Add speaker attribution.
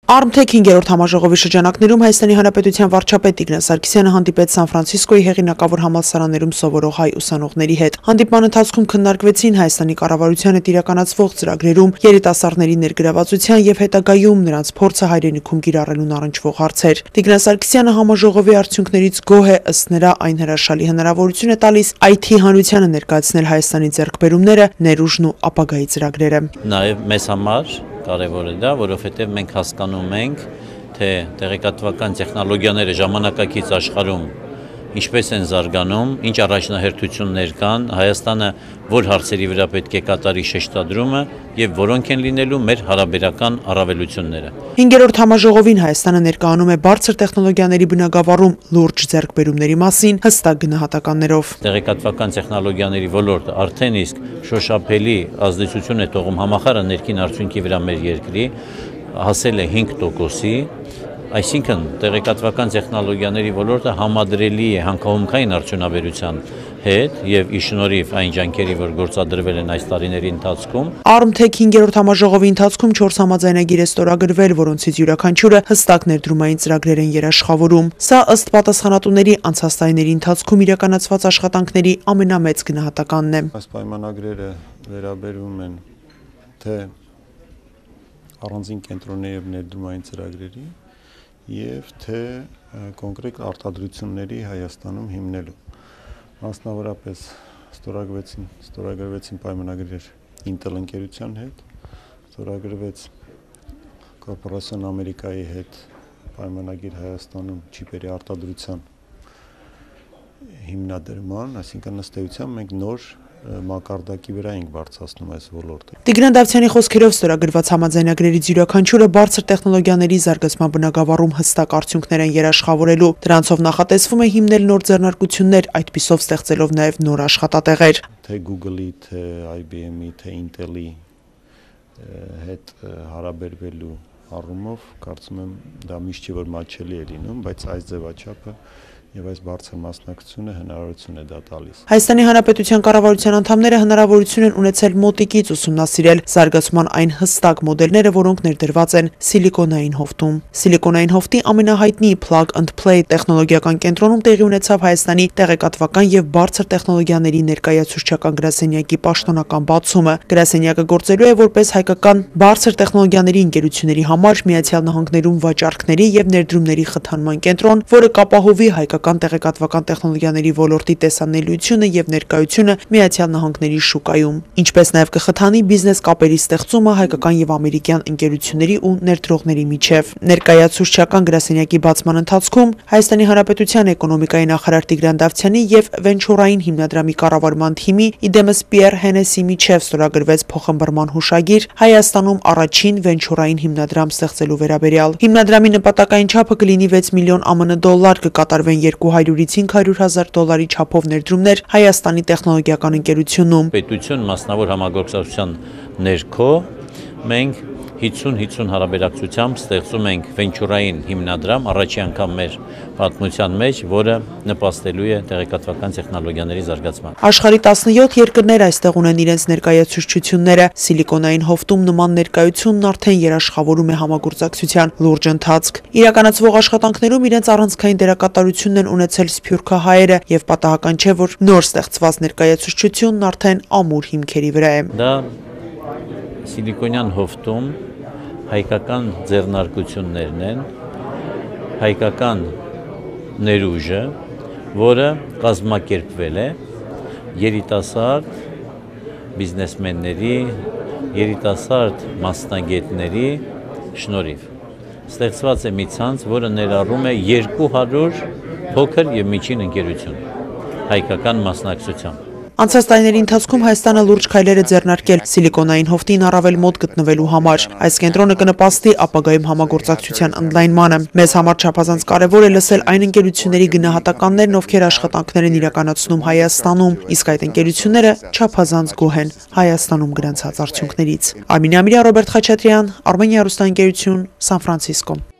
Speaker 1: Արմթեք 5-րդ համաժողովի շրջանակներում Հայաստանի Հանրապետության վարչապետ հանդիպեց Սան Ֆրանցիսկոյի հեղինակավոր համալսարաններում սովորող հայ ուսանողների հետ։ Հանդիպման ընթացքում քննարկվեցին Հայաստանի կառավարության հետ իրականացվող ծրագրերում երիտասարդների ներգրավվածության եւ հետագայում նրանց փորձը հայրենիքում կիրառելուն առնչվող հարցեր։ Սարգսյանը համաժողովի արդյունքներից գոհ է, ըստ նրա այն հրաշալի հնարավորություն է տալիս IT հանրությանը ներկայացնել Հայաստանի ձեռքբերումները, ներուժն ու ապագայի ծրագրերը։
Speaker 2: Նաեւ մեզ համար կարևոր է դա, որովհետև մենք հասկանում ենք, թե տեղեկատվական տեխնոլոգիաները ժամանակակից աշխարհում ինչպես են զարգանում, ինչ առաջնահերթություններ կան, Հայաստանը որ հարցերի վրա պետք է կատարի շեշտադրումը եւ որոնք են լինելու մեր հարաբերական առավելությունները։
Speaker 1: 5-րդ համաժողովին Հայաստանը ներկայանում է բարձր տեխնոլոգիաների բնագավառում լուրջ ձեռքբերումների մասին հստակ գնահատականներով։
Speaker 2: Տեղեկատվական տեխնոլոգիաների ոլորտը արդեն իսկ շոշափելի ազդեցություն է թողում համախառն ներքին արդյունքի վրա մեր երկրի, հասել է 5%-ի, այսինքն տեղեկատվական տեխնոլոգիաների ոլորտը համադրելի է հանքահումքային արդյունաբերության հետ եւ ի շնորհիվ այն ջանքերի, որ գործադրվել են այս տարիների ընթացքում։
Speaker 1: Արմթեք 5-րդ համաժողովի ընթացքում 4 համաձայնագիր է ստորագրվել, որոնցից յուրաքանչյուրը հստակ ներդրումային ծրագրեր են երաշխավորում։ Սա ըստ պատասխանատուների անցած տարիների ընթացքում իրականացված աշխատանքների ամենամեծ գնահատականն է։
Speaker 3: Այս պայմանագրերը վերաբերում են թե առանձին կենտրոնների եւ ներդրումային ծրագրերի եւ թե կոնկրետ արտադրությունների Հայաստանում հիմնելու։ Մասնավորապես ստորագրվեցին պայմանագրեր Intel ընկերության հետ, ստորագրվեց կորպորացիոն Ամերիկայի հետ պայմանագիր Հայաստանում չիպերի արտադրության հիմնադրման, այսինքն ըստ էության մենք նոր մակարդակի վրա ենք բարձրացնում այս ոլորտը։
Speaker 1: Դավթյանի խոսքերով ստորագրված համաձայնագրերից յուրաքանչյուրը բարձր տեխնոլոգիաների զարգացման բնագավառում հստակ արդյունքներ են երաշխավորելու։ Դրանցով նախատեսվում է հիմնել նոր ձեռնարկություններ, այդպիսով ստեղծելով նաև նոր աշխատատեղեր։
Speaker 3: Թե Google-ի, թե IBM-ի, թե Intel-ի հետ հարաբերվելու առումով կարծում եմ դա միշտ չի որ մատչելի է լինում, բայց այս ձևաչափը եւ այս բարձր մասնակցությունը հնարավորություն է դա տալիս։
Speaker 1: Հայաստանի Հանրապետության կառավարության անդամները հնարավորություն են ունեցել մոտիկից ուսումնասիրել զարգացման այն հստակ մոդելները, որոնք ներդրված են Սիլիկոնային հովտում։ Սիլիկոնային հովտի ամենահայտնի plug and play տեխնոլոգիական կենտրոնում տեղի ունեցավ Հայաստանի տեղեկատվական եւ բարձր տեխնոլոգիաների ներկայացուցչական գրասենյակի պաշտոնական բացումը։ Գրասենյակը գործելու է որպես հայկական բարձր տեխնոլոգիաների ընկերությունների համար Միացյալ Նահանգներում վաճառքների եւ ներդրումների խթանման կենտրոն, որը կապահովի հայկական տեղեկատվական տեխնոլոգիաների ոլորտի տեսանելիությունը եւ ներկայությունը Միացյալ Նահանգների շուկայում, ինչպես նաեւ կխթանի բիզնես կապերի ստեղծումը հայկական եւ ամերիկյան ընկերությունների ու ներդրողների միջև։ Ներկայացուցչական գրասենյակի բացման ընթացքում Հայաստանի Հանրապետության էկոնոմիկայի նախարար Դավթյանի եւ վենչուրային հիմնադրամի կառավարման թիմի Իդեմս Պիեր Հենեսի միջև ստորագրվեց փոխհմբռնման հուշագիր Հայաստանում առաջին վենչուրային հիմնադրամ ստեղծելու վերաբերյալ։ Հիմնադրամի նպատակային չափը կլինի 6 միլիոն ԱՄՆ դոլար, կկատարվեն 200-ից 500 հազար դոլարի չափով ներդրումներ Հայաստանի տեխնոլոգիական ընկերությունում։
Speaker 2: Պետություն մասնավոր համագործակցության ներքո մենք 50-50 հարաբերակցությամբ ստեղծում ենք վենչուրային հիմնադրամ առաջի անգամ մեր պատմության մեջ, որը նպաստելու է տեղեկատվական տեխնոլոգիաների զարգացման։
Speaker 1: Աշխարհի 17 երկրներ այստեղ ունեն իրենց ներկայացուցչությունները։ Սիլիկոնային հովտում նման ներկայությունն արդեն երաշխավորում է համագործակցության լուրջ ընթացք։ Իրականացվող աշխատանքներում իրենց առանցքային դերակատարությունն են ունեցել սփյուռքահայերը եւ պատահական չէ, որ նոր ստեղծված ներկայացուցչությունն արդեն ամուր հիմքերի վրա է։
Speaker 2: Դա Սիլիկոնյան հովտում հայկական ձեռնարկություններն են, հայկական ներուժը, որը կազմակերպվել է երիտասարդ բիզնեսմենների, երիտասարդ մասնագետների շնորհիվ։ Ստեղծված է մի ցանց, որը ներառում է 200 փոքր եւ միջին ընկերություն հայկական մասնակցությամբ։
Speaker 1: Անցած տարիների ընթացքում Հայաստանը լուրջ քայլեր է ձեռնարկել Սիլիկոնային հովտին առավել մոտ գտնվելու համար։ Այս կենտրոնը կնպաստի ապագայում համագործակցության ընդլայնմանը։ Մեզ համար չափազանց կարևոր է լսել այն ընկերությունների գնահատականներն, ովքեր աշխատանքներ են իրականացնում Հայաստանում, իսկ այդ ընկերությունները չափազանց գոհ են Հայաստանում գրանցած արդյունքներից։ Արմենիա Ռոբերտ Խաչատրյան, Armenia հեռուստաընկերություն, Սան Ֆրանցիսկո։